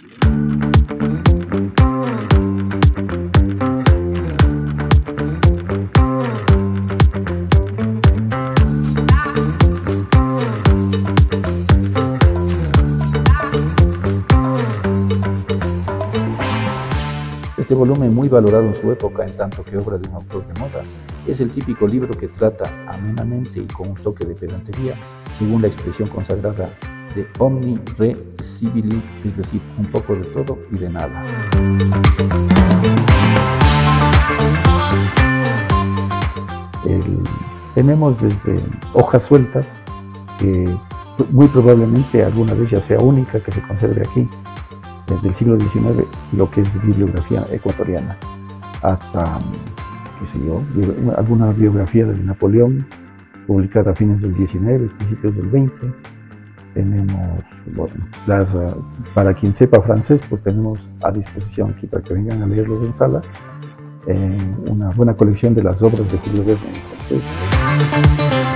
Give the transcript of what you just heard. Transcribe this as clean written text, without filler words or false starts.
Este volumen, muy valorado en su época en tanto que obra de un autor de moda, es el típico libro que trata amenamente y con un toque de pedantería, según la expresión consagrada de omni re scibili, es decir, un poco de todo y de nada. Tenemos desde hojas sueltas, que muy probablemente alguna de ellas sea única que se conserve aquí, desde el siglo XIX, lo que es bibliografía ecuatoriana, hasta, qué sé yo, alguna biografía de Napoleón, publicada a fines del XIX, principios del XX. Tenemos, bueno, para quien sepa francés, pues tenemos a disposición aquí para que vengan a leerlos en sala, una buena colección de las obras de Julio Verne en francés.